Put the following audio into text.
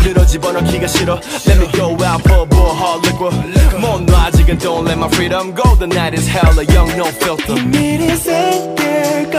늘어 집어넣기가 싫어. Let me go out for more hard liquor. 못 놔 아직은 don't let my freedom go. The night is hell, a young no filter. 미리 say yeah